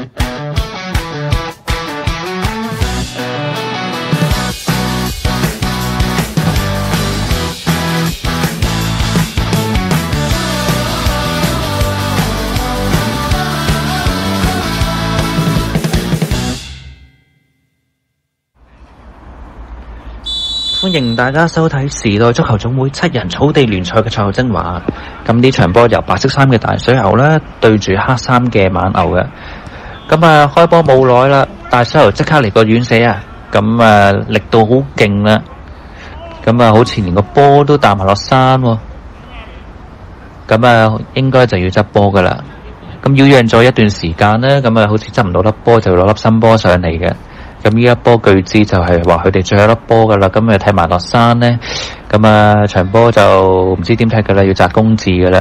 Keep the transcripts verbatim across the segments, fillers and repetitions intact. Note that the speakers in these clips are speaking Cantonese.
歡迎大家收睇時代足球總會七人草地聯賽嘅賽後精華。咁呢場波由白色衫嘅大水牛啦對住黑衫嘅猛牛嘅。咁啊開波冇耐啦，大水牛即刻嚟個遠射啊！咁啊力度好勁啦，咁啊好似連個波都彈埋落山喎。咁啊應該就要執波噶啦。咁擾攘咗一段時間呢，咁啊好似執唔到粒波，就攞粒新波上嚟嘅。咁呢一波據知就係話佢哋最後一粒波噶啦，咁啊睇埋落山呢，咁啊場波就唔知點踢噶啦，要擲公字噶啦。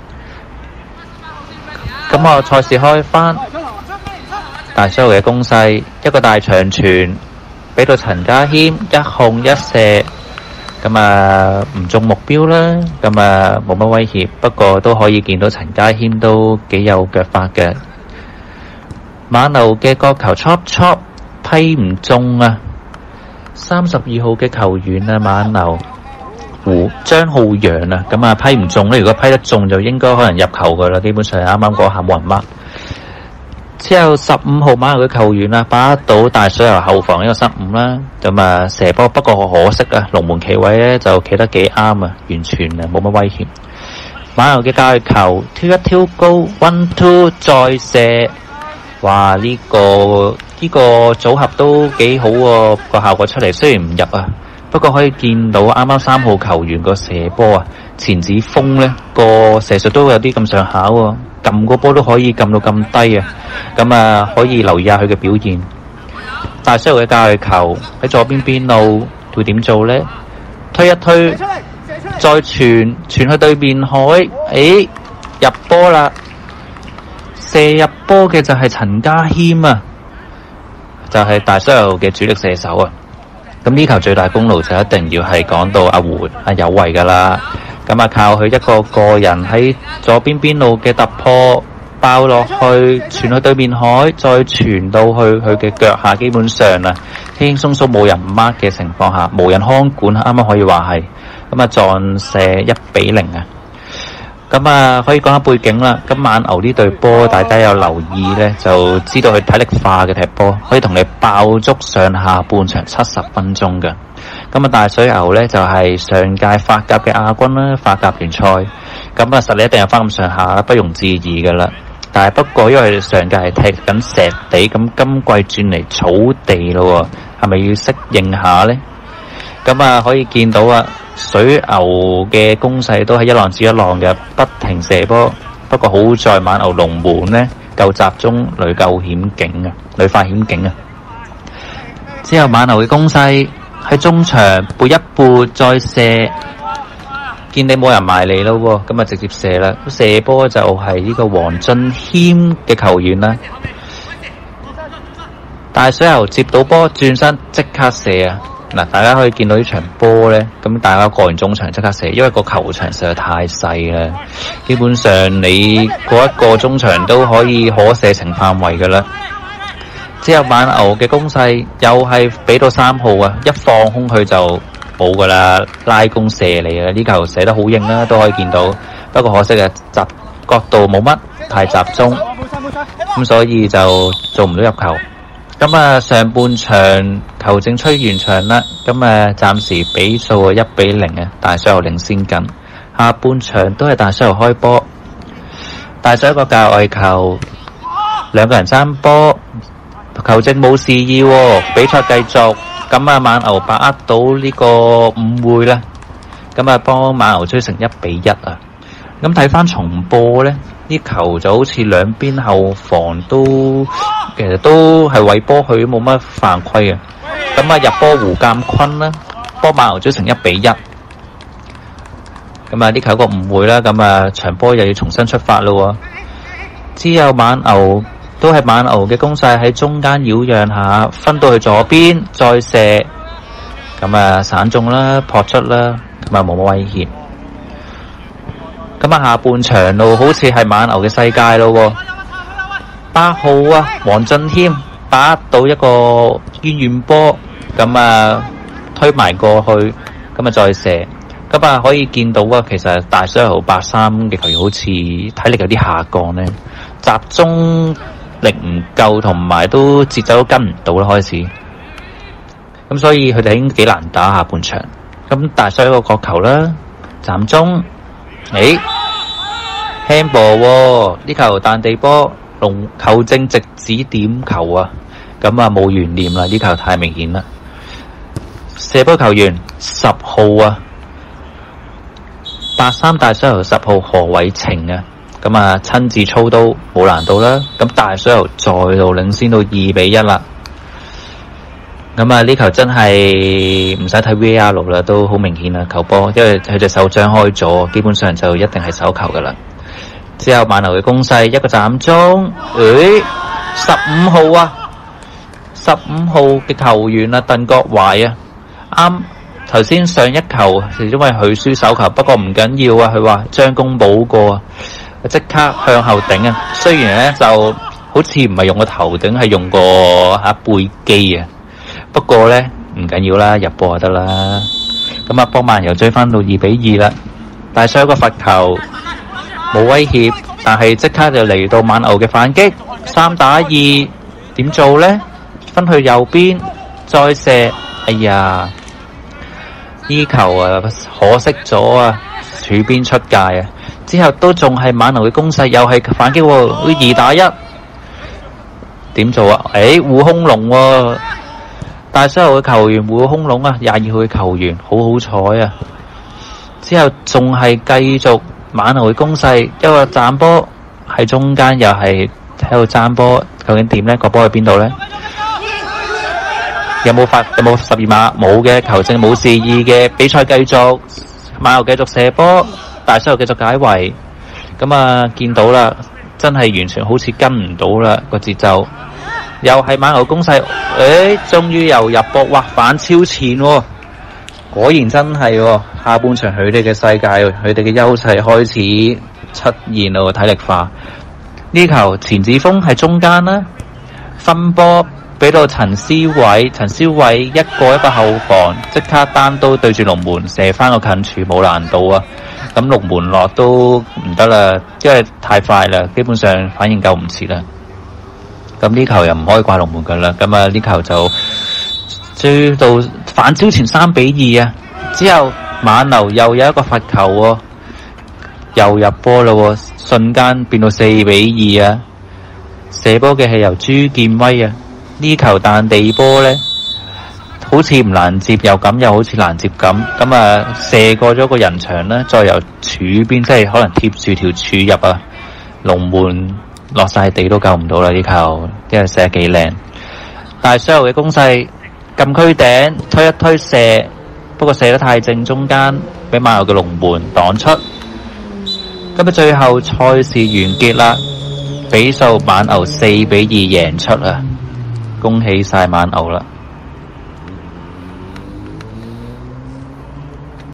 咁啊賽事開翻，大水牛嘅攻勢，一個大長傳俾到陳家謙，一控一射，咁啊唔中目標啦，咁啊冇乜威脅，不過都可以見到陳家謙都幾有腳法嘅。馬牛嘅角球 chop chop批唔中啊！三十二號嘅球員啊，馬牛胡張浩洋啊，咁啊批唔中咧。如果批得中，就應該可能入球噶啦。基本上啱啱嗰下冇人掹。之後十五號馬牛嘅球員啊，把握到大水牛後防呢個失誤啦，咁啊射波，不過可惜啊，龍門企位咧就企得幾啱啊，完全啊冇乜威脅。馬牛嘅界球挑一挑高 ，one two 再射，哇！呢個呢個組合都幾好喎，個效果出嚟，雖然唔入啊，不過可以見到啱啱三號球員個射波啊，錢子峰呢個射術都有啲咁上下喎，撳個波都可以撳到咁低啊，咁啊可以留意下佢嘅表現。大水牛嘅界球喺左邊邊路會點做呢？推一推，再傳傳去對面海，誒入波啦！射入波嘅就係陳家謙啊，就係、是、大水牛嘅主力射手啊。咁呢球最大功勞就一定要係講到阿胡阿有為噶啦。咁啊靠佢一個個人喺左邊邊路嘅突破爆落去，傳去對面海，再傳到去佢嘅腳下，基本上啊輕輕鬆鬆冇人 mark 嘅情況下，無人看管，啱啱可以話係咁啊撞射一比零啊。咁啊，可以講下背景啦。咁猛牛呢隊波，大家有留意呢，就知道佢體力化嘅踢波，可以同你爆足上下半場七十分鐘嘅。咁啊，大水牛呢，就係、是、上屆法甲嘅亞軍啦，法甲聯賽。咁啊，實力一定有翻咁上下，不容置疑噶啦。但係不過，因為上屆係踢緊石地，咁今季轉嚟草地咯，係咪要適應下呢？咁啊，可以見到啊。水牛嘅攻勢都係一浪接一浪嘅，不停射波。不過好在猛牛龍門呢夠集中，屢夠險境啊，屢發險境啊。之後猛牛嘅攻勢喺中場撥一撥再射，見你冇人埋嚟咯，咁啊直接射啦。射波就係呢個黃俊謙嘅球員啦。大水牛接到波轉身即刻射啊！嗱，大家可以見到呢場波呢，咁大家過完中場即刻射，因為個球場實在太細啦，基本上你過一個中場都可以可射程範圍噶啦。之後猛牛嘅攻勢又係俾到三號啊，一放空佢就冇噶啦，拉弓射嚟啊！呢球射得好硬啦，都可以見到，不過可惜啊，集角度冇乜太集中，咁所以就做唔到入球。咁啊，上半場球證吹完場啦，咁啊，暫時比數啊一比零啊，大水牛領先緊。下半場都係大水牛開波，大水牛個界外球，兩個人爭波，球證冇示意，比賽繼續。咁啊，猛牛把握到呢個誤會啦，咁啊，幫猛牛追成一比一啊。咁睇翻重播呢，呢球就好似兩邊後防都其實都係為波佢冇乜犯規啊。咁啊入波胡鑑坤啦，波猛牛追成一比一。咁啊呢球有個誤會啦，咁啊場波又要重新出發咯。之後猛牛都係猛牛嘅攻勢喺中間擾攘下，分到去左邊再射，咁啊散中啦，撲出啦，咁啊冇乜威脅。咁啊下半場路好似係猛牛嘅世界咯， 八號啊，黃俊謙打到一個遠遠波，咁啊推埋過去，咁啊再射，咁啊可以見到啊，其實大水喉八三嘅球員好似體力有啲下降咧，集中力唔夠，同埋都節奏都跟唔到啦開始，咁所以佢哋已經幾難打下半場。咁大水個角球啦，站中，誒 handball 喎，呢球彈地波，龍球證直指點球啊，咁啊冇懸念啦，呢球太明顯啦。射波球員十號啊，八三大水喉十號何偉晴啊，咁啊親自操刀冇難度啦，咁大水喉再度領先到二比一啦。咁啊呢球真係唔使睇 V R 啦，都好明顯啦球波，因為佢隻手張開咗，基本上就一定係手球噶啦。之後馬牛嘅攻勢，一個站中，誒十五號啊，十五號嘅球員啊鄧國懷啊，啱頭先上一球係因為佢輸手球，不過唔緊要啊，佢話將功補過啊，即刻向後頂啊，雖然咧就好似唔係用個頭頂，係用個吓背肌啊。不過咧唔緊要啦，入波就得啦。咁啊，波曼又追翻到二比二啦。大水一個罰球冇威脅，但係即刻就嚟到馬牛嘅反擊，三打二，點做呢？分去右邊再射，哎呀！呢球啊可惜咗啊，柱邊出界啊！之後都仲係馬牛嘅攻勢，又係反擊喎，二打一，點做啊？誒，護空龍喎！大水喉嘅球員護空龍啊，廿二號嘅球員好好彩啊！之後仲係繼續馬牛嘅攻勢，一個斬波喺中間又係喺度斬波，究竟點呢？個波喺邊度呢？有冇發？有冇十二碼？冇嘅，球證冇示意嘅，比賽繼續，馬牛繼續射波，大水喉繼續解圍。咁啊，見到啦，真係完全好似跟唔到啦個節奏。又係馬牛攻勢，誒，終於又入波，哇！反超前喎，果然真係喎。下半場佢哋嘅世界，佢哋嘅優勢開始出現咯，體力化。呢球錢子峰喺中間啦，分波俾到陳思偉，陳思偉一個一個後防，即刻單刀對住龍門射翻個近處，冇難度啊！咁龍門落都唔得啦，因為太快啦，基本上反應夠唔切啦。咁呢球又唔可以怪龍門噶啦，咁啊呢球就追到反超前三比二啊！之後馬牛又有一個罰球喎，又入波啦，瞬間變到四比二啊！射波嘅係由朱建威啊，呢球彈地波呢，好似唔難接，又咁又好似難接咁，咁啊射過咗個人牆啦，再由柱邊即係可能貼住條柱入啊，龍門落晒地都救唔到啦！呢球因為射得幾靚，大水喉嘅攻勢禁區頂推一推射，不過射得太正，中間俾馬牛嘅龍門擋出。咁啊，最後賽事完結啦，比數馬牛四比二贏出啊！恭喜晒馬牛啦！